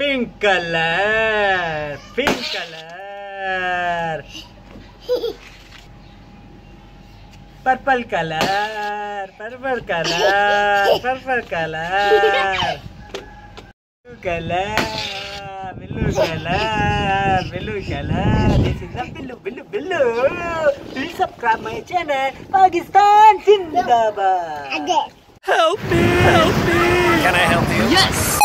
Pink color. Pink color. Purple color. Purple color. Purple color. Blue color. Blue color. Blue color. This is a blue. Please subscribe my channel. Pakistan Zindabad. Help me! Help me! Can I help you? Yes!